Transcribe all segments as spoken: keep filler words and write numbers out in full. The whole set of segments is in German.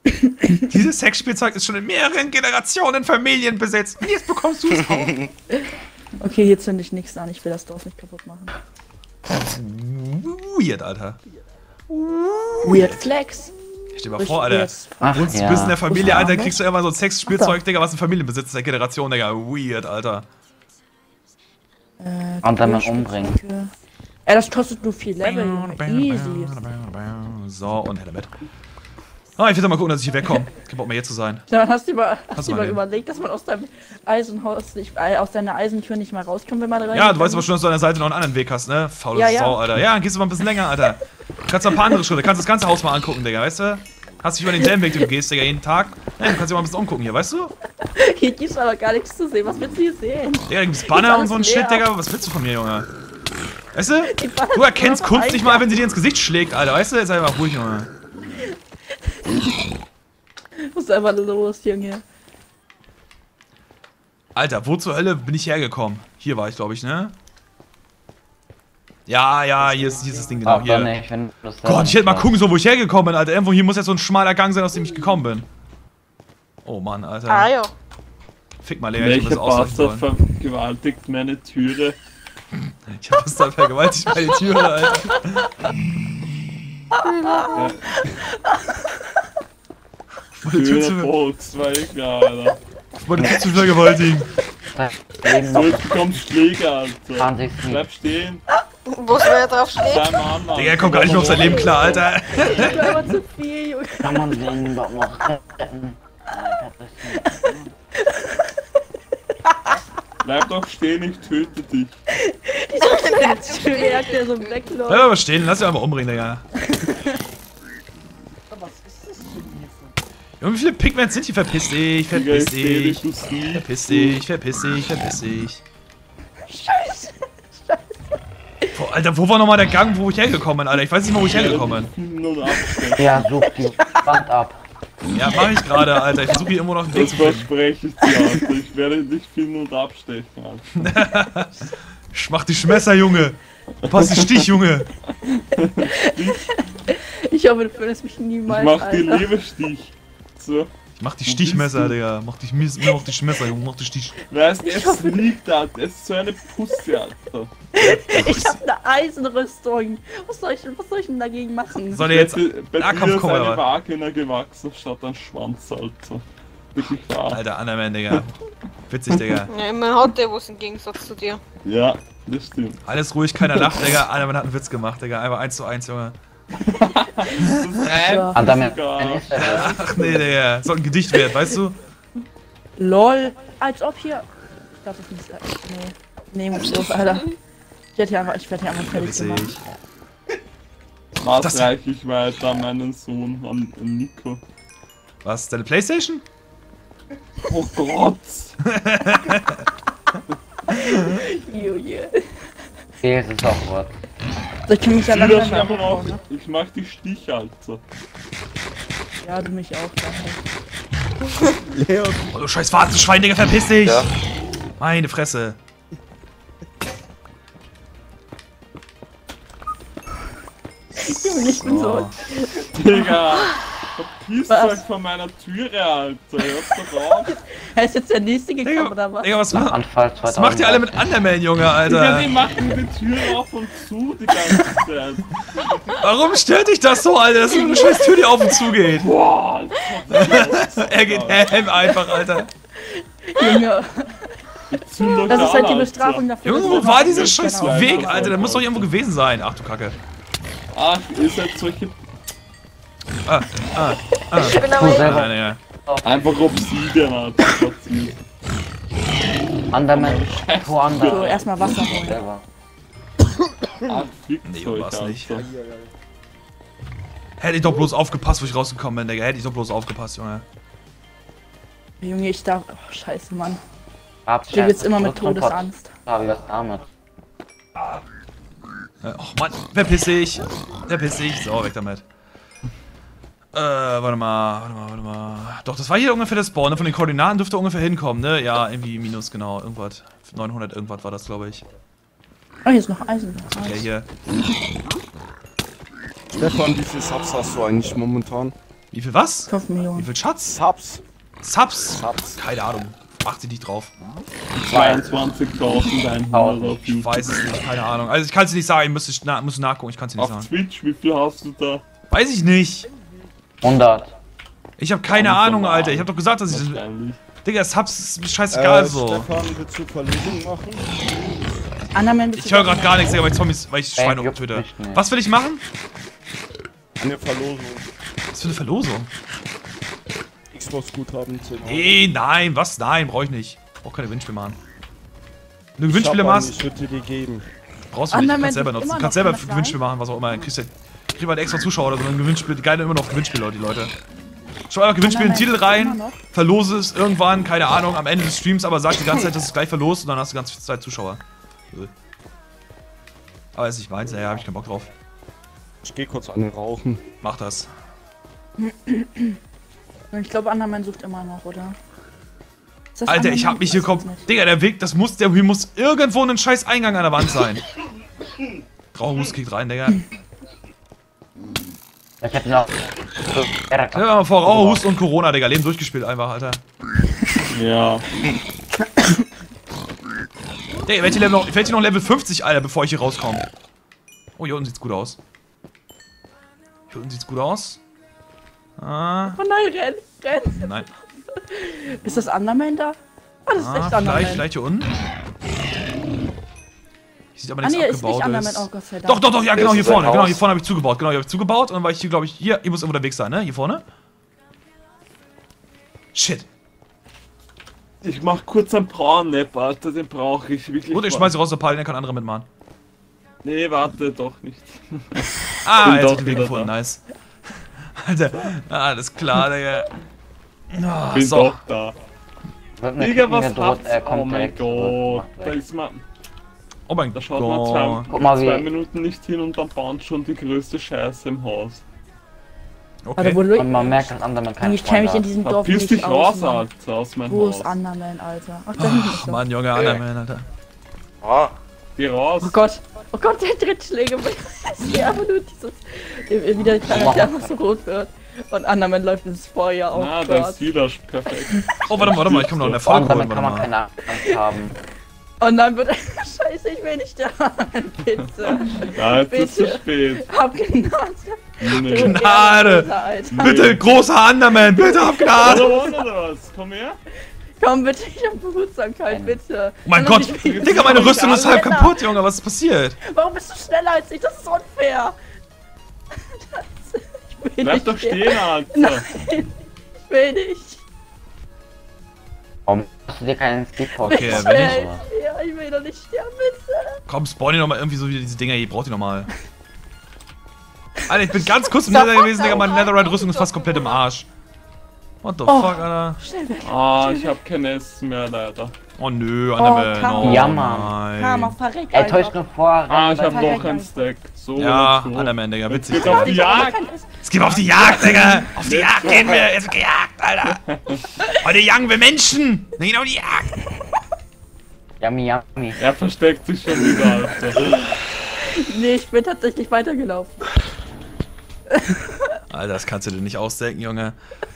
Dieses Sexspielzeug ist schon in mehreren Generationen Familienbesitz. Und jetzt bekommst du es auch. Okay, hier zünde ich nichts an. Ich will das Dorf nicht kaputt machen. Weird, Alter. Weird Flex. Ich stell dir mal vor, Alter. Ach, Du bist ja. in der Familie, Alter, kriegst du immer so ein Sexspielzeug, Digga, was ein Familienbesitz ist der Generation, Digga. Weird, Alter. Äh, Und dann mal umbringen. Ja, das kostet nur viel Level. Easy. So, und her damit. Ah, ich will doch mal gucken, dass ich hier wegkomme. Kein Bock mehr hier zu sein. Dann hast du mal, hast Hast du du mal mal überlegt, dass man aus deinem Eisenhaus nicht, äh, aus deiner Eisentür nicht mal rauskommt, wenn man rein. Ja, du weißt aber schon, dass du an der Seite noch einen anderen Weg hast, ne? Faule Ja, ja. Sau, Alter. Ja, dann gehst du mal ein bisschen länger, Alter. Kannst noch ein paar andere Schritte. Kannst das ganze Haus mal angucken, Digga, weißt du? Hast dich über denselben Weg, den du gehst, Digga, jeden Tag. Ja, du kannst dich mal ein bisschen umgucken hier, weißt du? Hier gibt's aber gar nichts zu sehen. Was willst du hier sehen? Digga, da gibt's Banner und alles so ein leer. Shit, Digga. Was willst du von mir, Junge? Weißt du? Die Banner Du erkennst sind Kunst einfach nicht mal, wenn sie dir ins Gesicht schlägt, Alter. Weißt du? Jetzt sei mal ruhig, Junge. Was ist einfach los, Junge? Alter, wo zur Hölle bin ich hergekommen? Hier war ich, glaube ich, ne? Ja, ja, hier ist dieses Ding genau, Aber hier. nicht, wenn du das Gott, ich hätte mal gucken sollen, wo ich hergekommen bin, Alter. Irgendwo hier muss jetzt so ein schmaler Gang sein, aus dem ich gekommen bin. Oh Mann, Alter. Ah ja. Fick mal, Lea, ich hab Welcher das ausreichen Bastard sollen. vergewaltigt meine Türe? Ich hab das da vergewaltigt bei der Tür, Alter. Ja. Meine Tür Türe zu, Volkswagen, Alter. meine Tür zu vergewaltigen. Leben So, noch jetzt bekommst Schläger, Alter. zwanzig Bleib stehen. Wo soll er drauf stehen? Sei Mann, Alter. Digga, er kommt gar nicht mehr auf sein Leben klar, Alter. Ich bin einfach zu viel, Junge. kann man den überhaupt noch retten. Bleib doch stehen, ich töte dich. Ich merke, der so wegläuft. Bleib aber stehen, lass dich einfach umbringen, Digga. Junge, wie viele Pigments sind hier? Verpiss dich, Digga, verpiss ich seh dich, dich. du Sneak. Verpiss dich, verpiss dich, verpiss dich. Scheiße. Boah, Alter, wo war nochmal der Gang, wo ich hergekommen bin, Alter? Ich weiß nicht mal, wo ich hergekommen bin. Nur abstechen. Ja, such die Wand ab. Ja, mach ich gerade, Alter. Ich versuche hier irgendwo noch einen Weg Das zu finden. verspreche ich dir, Alter. Ich werde dich finden und abstechen, Alter. Ich mach dich Messer, Junge. Pass die Stich, Junge. Ich hoffe, du findest mich Ich niemals, mach dir Alter. Leberstich. So. Ich mach die Stichmesser, Digga. Mach dich Mies- mach dich Messer, Junge. Mach dich Stich. Weißt du, es liegt, Alter. Es ist so eine Pusse, Alter. Ich hab eine Eisenrüstung. Was soll ich, was soll ich denn dagegen machen? Soll der jetzt Bei, bei Nahkampf dir ist kommen, eine oder was? Vagina gewachsen statt ein Schwanz, Alter. Wirklich wahr. Alter, Underman, Digga. Witzig, Digga. Ja, immerhin hat der was im Gegensatz zu dir. Ja, das stimmt. Alles ruhig, keiner lacht, Digga. Underman hat einen Witz gemacht, Digga. Einfach eins zu eins, Junge. Ja. Und damit Sogar. ist er Ach nee, Digga. Soll ein Gedicht werden, weißt du? LOL. Als ob hier. Ich glaube, das ist nicht. Nee. Nee, muss los, Alter. Ich werde hier einfach, ich werde hier einfach fertig gemacht. Witzig. Was Das- reiche ich weiter an meinen Sohn, an, an Nico? Was? Deine Playstation? Oh Gott! Junge. okay, es ist auch was. So, ich kann mich ja Wieder langsam schreiben mal auch, aufbauen, ne? ich mach die Stich, Alter. Ja, du mich auch, danke. Leon. Oh, du scheiß Warzenschwein, Digga, verpiss dich! Ja. Meine Fresse. Junge, ich bin so. Oh. Digga! Verpisst Was? euch von meiner Türe, Alter. Hört's doch auf. Er ist jetzt der nächste gekommen, Digga, oder was? Digga was, ma Anfall was macht ihr alle mit Underman, Junge, Digga, Alter? die machen die Tür auf und zu die ganze Zeit. Warum stört dich das so, Alter? Das ist so eine scheiß Tür, die auf und zu geht. Boah, Alter. Er geht hem einfach, Alter. Junge, Ich zünd euch das ist an, halt die Alter. Bestrafung dafür. Junge, dass wo wir war noch dieser nicht scheiß genau Weg, wissen. Alter? Der muss doch irgendwo gewesen sein. Ach du Kacke. Ach, ihr seid solche. Ah, ah, ah. Ich bin Du aber selber. Nein, ja. Einfach Obsidian, Alter. Obsidian. Underman, So, woanders. erstmal Wasser holen. Selber. Ach, fickt Nee, euch, war's nicht. Alter. Hätte ich doch bloß aufgepasst, wo ich rausgekommen bin, Digga. Hätte ich doch bloß aufgepasst, Junge. Junge, ich darf. Oh, scheiße, Mann. Hab's Ich lebe jetzt immer mit Todesangst. Hab ich was damit. Äh, Och Mann, verpiss dich. Verpiss dich. So, weg damit. Äh, warte mal, warte mal, warte mal. Doch, das war hier ungefähr der Spawn, ne? Von den Koordinaten dürfte ungefähr hinkommen, ne? Ja, irgendwie minus, genau. Irgendwas. neunhundert irgendwas war das, glaube ich. Oh, hier ist noch Eisen. Ja, hier. Stefan, wie viel Subs hast du eigentlich momentan? Wie viel was? fünf Wie Millionen. viel Schatz? Subs. Subs? Subs. Keine Ahnung. Achte nicht drauf. zweiundzwanzigtausendeinhundert auf Ich YouTube. weiß es nicht, keine Ahnung. Also ich kann es nicht sagen, ich müsste na, muss nachgucken, ich kann es nicht Auf sagen. Twitch, wie viel hast du da? Weiß ich nicht. hundert. Ich habe keine Alles Ahnung, normal. Alter. Ich habe doch gesagt, dass ich das... Wahrscheinlich. Digga, Subs ist mir scheißegal Äh, so. Stefan, willst du Verlosung machen? Andermann, bist Ich du höre da? gerade gar nichts, Digga, weil ich Zombies, weil ich Ey, Schweine juckt töte. mich nicht. Was will ich machen? Eine Verlosung. Was für eine Verlosung? Xbox-Guthaben zehn Euro. Nee, nein, was? Nein, brauche ich nicht. Ich brauch keine Gewinnspiele machen. Wenn du Ich Gewinnspiele hab einen, machst, Ich würde dir die geben. brauchst du nicht. Du Andermann kannst selber ist nutzen. immer Du kannst noch, selber kann das Gewinnspiele machen, was auch immer. Dann kriegst du kriegst halt extra Zuschauer oder so. Ein Gewinnspiel, die geilen immer noch Gewinnspiele, die Leute. Schau einfach Gewinnspiel in den Titel Andermann ist rein, immer noch. verlose es irgendwann, keine Ahnung, am Ende des Streams, aber sag die ganze Zeit, dass es gleich verlost und dann hast du ganz viel Zeit Zuschauer. Aber ist nicht meins, ja, hab ich keinen Bock drauf. Ich geh kurz eine rauchen. Mach das. Ich glaube, Andermann sucht immer noch, oder? Ist das Alter, ich Andermann? hab mich hier Weiß kom... ich nicht. Digga, der Weg, das muss, der hier muss irgendwo ein scheiß Eingang an der Wand sein. Grauhus kickt rein, Digga. Ich hätte noch. Stell dir mal vor, Rauchhust und Corona, Digga. Leben durchgespielt einfach, Alter. Ja. Digga, ich werd hier, Level noch, ich werd hier noch Level fünfzig, Alter, bevor ich hier rauskomme. Oh, hier unten sieht's gut aus. Hier unten sieht's gut aus. Ah, Oh nein, renn, renn. nein. Ist das Andermann da? Ah, das ist Ah, echt vielleicht, Andermann. vielleicht hier unten. Hier sieht aber Ah nichts nee, ist nicht abgebaut. Andermann, ist. oh Gott sei Dank. Doch, doch, doch, ja, genau, Das hier ist ein vorne. Genau, Haus. hier vorne habe ich zugebaut. Genau, hier habe ich zugebaut. Und dann war ich hier, glaube ich, hier, ihr muss unterwegs sein, ne? Hier vorne. Shit. Ich mach kurz einen Braun-Nap, Alter, den brauche ich wirklich. Gut, ich schmeiße raus, der Paladin, der kann andere mitmachen. Nee, warte, doch nicht. Ah, Bin jetzt doch hab ich den Weg wieder gefunden, da. nice. Alter, ah, alles klar, Digga. Ah, Bin so. doch da. Wird mir Digga, Kicken was gedroht, habt er Oh kommt mein direkt Gott, zurück, da macht weg. ist man. Oh mein Da schaut man zwei, Gott. Guck mal, zwei wie- Minuten nicht hin und dann baut schon die größte Scheiße im Haus. Warte, wo Okay. Leute. Und man merkt, dass andere keine Ich kenne mich in Freunde diesem Dorf Verpiss nicht dich aus. raus, Mann. Alter, aus meinem Wo Haus. ist Andermann, Alter? Ach, da hinten ist Ach, er. Mann, Junge, Underman, Alter. Ah, Geh raus. Oh Gott. Oh Gott, der Trittschläge. Ich sehe einfach nur dieses. Wie der kleine der einfach so rot wird. Und Andermann läuft ins Feuer. Oh Na, da Gott. ist wieder perfekt. Oh, warte mal, warte mal, ich komm noch einen Vor Erfolg allem holen, damit warte kann man mal. keine Angst haben. Und dann wird er. Scheiße, ich will nicht sterben. Bitte. Ja, jetzt ist zu Bitte. spät. Hab Gnade. Nee. Gnade. Alter. Bitte, großer Underman, bitte, hab Gnade. Oder, oder was? Komm her. Komm bitte, ich hab Behutsamkeit, bitte. Oh mein Sondern Gott, ich bin- Digga, meine Rüstung ist halb Alter. kaputt, Junge, was ist passiert? Warum bist du schneller als ich? Das ist unfair. Das, ich will Bleib nicht doch sterben. stehen, Alter. Nein, ich will nicht. Warum hast du dir keinen Speedpost? Okay, ich wenn will, ich- Ja, ich will doch nicht sterben, bitte. Komm, spawn hier nochmal irgendwie so wieder diese Dinger hier, braucht die nochmal. Alter, ich bin ganz kurz im Nether gewesen, Digga, meine Netherite-Rüstung ist fast komplett im Arsch. What the Oh. fuck, Alter? Schnell weg. Ah, ich hab kein Essen mehr, leider. Oh nö, Underman, Karma. oh Ja, Mann. Karma, nein. verreck Er täuscht einfach. nur vor. Ah, ich hab Verreck noch ein einfach. Stack. So Ja, oder so. Underman, Digga, witzig, Geht auf Digga. die Jagd. Es geht auf die Jagd, Digga! Auf die Jagd gehen wir! Jetzt wird gejagt, Alter! Heute jagen wir Menschen! Wir gehen auf die Jagd! Yummy, yummy. Er versteckt sich schon wieder, Alter. Nee, ich bin tatsächlich weitergelaufen. Alter, das kannst du dir nicht ausdenken, Junge.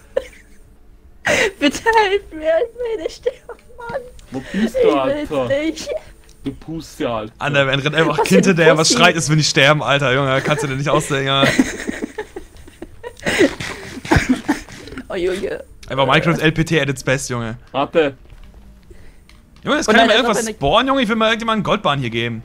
Bitte helf mir, ich will nicht sterben, Mann. Wo bist Ich du, will's Alter? nicht. Du Puste, Alter. Underman rennt einfach Was für Kind ein hinterher, was Pussy. schreit, es will nicht sterben, Alter, Junge. Kannst du dir nicht ausdenken, Junge. Oh Junge. Einfach Minecraft L P T at its best, Junge. Warte. Junge, jetzt Und kann ich dann mal ist irgendwas noch eine- spawnen, Junge. Ich will mal irgendjemanden einen Goldbahn hier geben.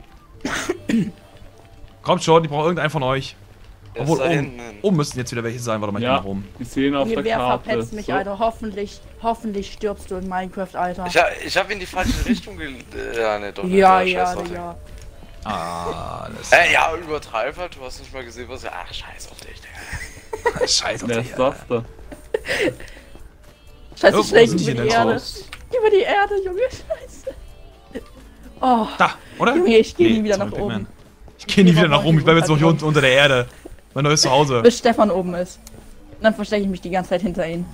Kommt schon, ich brauche irgendeinen von euch. der Obwohl, ist da oben, hinten. oben müssten jetzt wieder welche sein. Warte mal, ich Ja, bin nach oben. die sehen auf Junge, der wer Karte. verpetzt mich, So. Alter? Hoffentlich, hoffentlich stirbst du in Minecraft, Alter. Ich, ha- ich hab in die falsche Richtung gel... Äh, ja, ne, doch nicht. Ja, scheiß ja, auf den. ja. Ah, alles. Äh, ja, übertreib halt, du hast nicht mal gesehen, was... Ach, scheiß auf dich, Digga. Scheiß auf Wer dich. ist das da? Scheiße, Oh, wo schlecht sind die über denn die Erde. Raus. Über die Erde, Junge, scheiße. Oh, Da, oder? Junge, ich geh nie wieder sorry, nach Pigman. oben. Ich geh nie geh wieder mal nach oben, ich bleib jetzt noch hier runter. unten unter der Erde. Mein neues Zuhause. Bis Stefan oben ist. Und dann verstecke ich mich die ganze Zeit hinter ihm.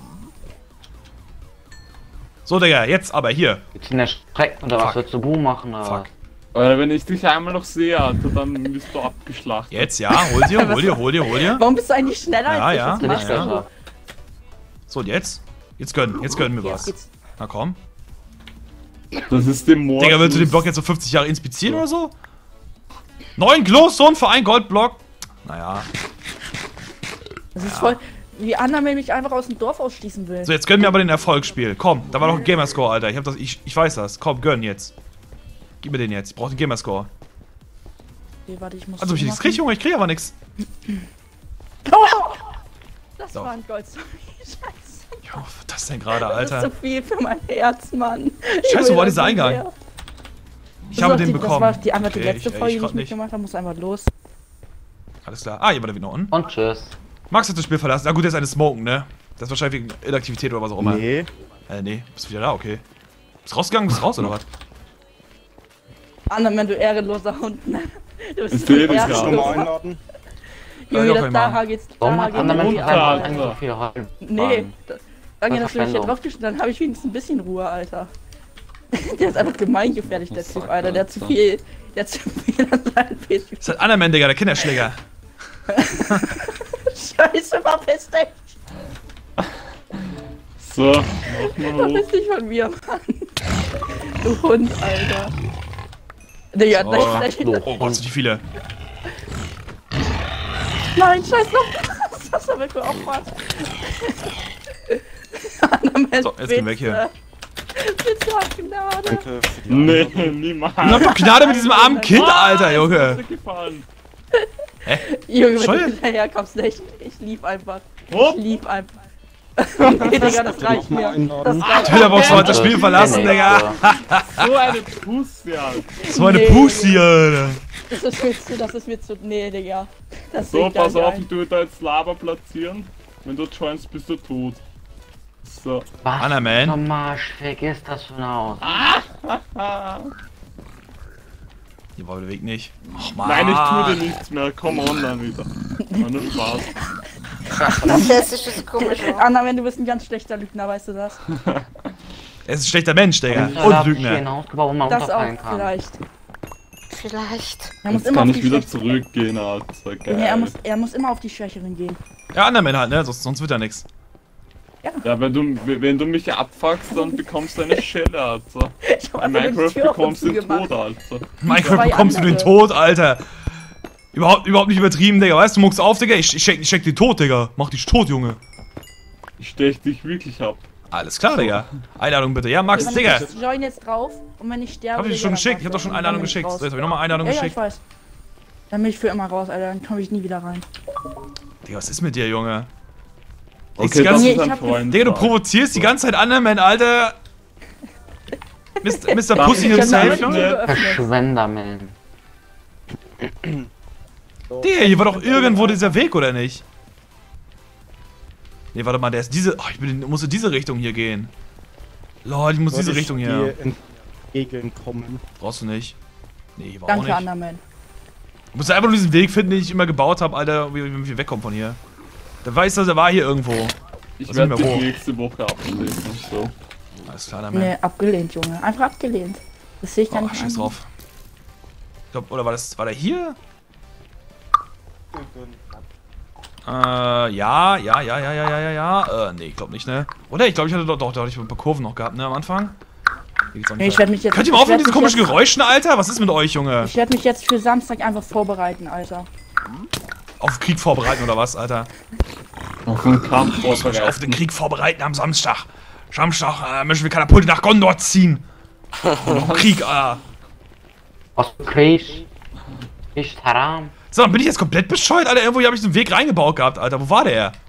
So, Digga, jetzt aber hier. Jetzt in der Strecke oder was Fuck. willst du Boom machen? Oder? Fuck. Alter, wenn ich dich einmal noch sehe, Alter, dann bist du abgeschlachtet. Jetzt, ja, hol dir, hol dir, hol dir, hol dir. Warum bist du eigentlich schneller Ja, als ich? ja. Was Du machst bist du? besser. So, und jetzt? Jetzt gönnen, jetzt gönnen wir Okay, was. jetzt geht's. Na komm. Das ist dem Mord. Digga, willst du den Block jetzt so fünfzig Jahre inspizieren oder so? Neun Glowstone für einen Goldblock? Naja. Das ist voll. Wie Anna mich einfach aus dem Dorf ausschließen will. So, jetzt gönnen wir aber den Erfolgsspiel. Komm, da war doch ein Gamerscore, Alter. Ich hab das, ich, ich weiß das. Komm, gönn jetzt. Gib mir den jetzt. Ich brauch den Gamerscore. Okay, warte, ich muss. Also, ob ich nichts krieg, Junge, ich krieg aber nichts. Oh! Das So. war ein Gold. Scheiße. Jo, was ist das denn gerade, Das ist Alter? zu viel für mein Herz, Mann. Ich Scheiße, will wo war das dieser nicht Eingang? mehr. Ich Das habe war den die, bekommen. Das war die, einfach die Okay, letzte ich- Folge, ich die grad ich nicht. mitgemacht habe. Muss einfach los. Alles klar. Ah, jemand da wieder unten. Und tschüss. Max hat das Spiel verlassen. Na gut, der ist eine Smoken, ne? Das ist wahrscheinlich wegen Inaktivität oder was auch immer. Nee. Äh, nee. Bist du wieder da? Okay. Bist rausgegangen? Bist raus oder was? Anna, wenn du ehrenloser Hund, ne? Du bist Ich so seh dich ehrenlos. ja. Schon mal einladen? Junge, Ja, das kann ich da machen. geht's. Warum Da hat geht's andere Menschen runter, einfach Alter. nicht so viel Holz? Nee. das- Danke, dass du mich hier Verschwendung. drauf geschnitten dann habe ich wenigstens ein bisschen Ruhe, Alter. Der ist einfach gemeingefährlich, der Typ, Alter. Der hat zu viel. Der hat zu viel an seinen P C. Das ist halt Underman, Digga, der Kinderschläger. Scheiße, verpiss dich! So, mach mal hoch. Verpiss dich von mir, Mann. Du Hund, Alter. Digga, Oh, gleich, gleich, oh Gott, sind die viele. Nein, scheiß noch. Das haben wir geopfert. Anna, So, jetzt gehen wir weg hier. Bitte hab Gnade. Danke für die Nee, Einladung. niemals. Hab doch Gnade mit diesem armen Kind, Alter, Junge. Gefallen. Junge, wenn Scheuer. du hinterherkommst, ne, ich, ich lief einfach. Hopp. Ich lief einfach. Nee, Digga, das reicht Noch mal mir. einladen? Das reicht Twitterbox mir. hat das Spiel verlassen, Digga. So eine Pussy, Alter. So eine Nee, Pussy, Alter. Das ist mir zu, das ist mir zu. Nee, Digga. Das So, sehe ich gar pass nicht auf, ein. ich tue da jetzt Lava platzieren. Wenn du joinst, bist du tot. So. Was Anna, man. zum Arsch, vergiss das schon aus. Ah. Hier war der Weg nicht. Och, Mann. Nein, ich tue dir nichts mehr. Komm online wieder. War nur Spaß. Das hört sich so komisch an. Anna, wenn du bist ein ganz schlechter Lügner, weißt du das? Er ist ein schlechter Mensch, Digga. Ich hab Und hier Lügner. ein Haus gebaut, wo man Das auch, unterfallen kann. vielleicht. Vielleicht. Er muss Jetzt immer kann auf ich die wieder Schwächeren. zurückgehen, Alter. Junge, Geil. er muss, er muss immer auf die Schwächeren gehen. Ja, Underman halt, ne? Sonst, sonst wird ja nix. Ja, wenn du, wenn du mich abfuckst, dann bekommst du eine Schelle, Alter. Ich hab In einfach nur die Minecraft Tür auf bekommst du und den zu gemacht. Tod, Alter. Minecraft Zwei bekommst du den andere. Tod, Alter. Überhaupt, überhaupt nicht übertrieben, Digga. Weißt du, muckst auf, Digga. Ich, ich, check, ich check den Tod, Digga. Mach dich tot, Junge. Ich stech dich wirklich ab. Alles klar, Digga. Einladung bitte. Ja, Max, Ich Digga. join jetzt drauf und wenn ich sterbe. Hab ich Digga, schon dann geschickt. war's Ich hab doch das. schon Und dann Einladung bin ich geschickt. raus. So, jetzt hab ich nochmal Einladung Ja, ja, ich geschickt. weiß. Dann bin ich für immer raus, Alter. Dann komme ich nie wieder rein. Digga, was ist mit dir, Junge? Okay, die ganze- das Nee, ist ich ein hab Freund. Digga, du Alter. provozierst die ganze Zeit Underman, Alter. Mister Mister Pussy Ich hab himself, damit die Junge. Tür geöffnet. Verschwender, man. Digga, hier war doch irgendwo dieser Weg, oder nicht? Nee, warte mal, der ist diese. Oh, ich bin, muss in diese Richtung hier gehen. Lol, ich muss Soll diese ich Richtung hier. dir entgegenkommen? Brauchst du nicht. Nee, hier war Danke, auch nicht. Underman. Du musst einfach nur diesen Weg finden, den ich immer gebaut habe, Alter, wie wie wir wegkommen von hier. Der weiß, dass er war hier irgendwo. Ich Was werde sind wir dich wo? nächste Woche ablesen. So. Alles klar, Underman. Nee, abgelehnt, Junge. Einfach abgelehnt. Das sehe ich gar Oh, nicht. scheiß ein. drauf. Ich glaub, oder war das. War der hier? Äh, ja, ja, ja, ja, ja, ja, ja, ja. Äh, nee, ich glaube nicht, ne? Oder? Ich glaube, ich hatte doch, doch, da hatte ich ein paar Kurven noch gehabt, ne, am Anfang. Hier geht's auch nicht Nee, ich weiter. werde mich jetzt. Könnt ihr mal ich aufhören, werd diese mich komischen jetzt- Geräuschen, Alter? Was ist mit euch, Junge? Ich werde mich jetzt für Samstag einfach vorbereiten, Alter. Auf Krieg vorbereiten oder was, Alter? Auf einen Kampf Mich auf vorbereiten. den Krieg vorbereiten am Samstag. Samstag äh, müssen wir Katapulte nach Gondor ziehen. Noch Krieg, Alter. Was du kriegst, ist haram. So, dann bin ich jetzt komplett bescheuert, Alter. Irgendwo habe ich so einen Weg reingebaut gehabt, Alter. Wo war der?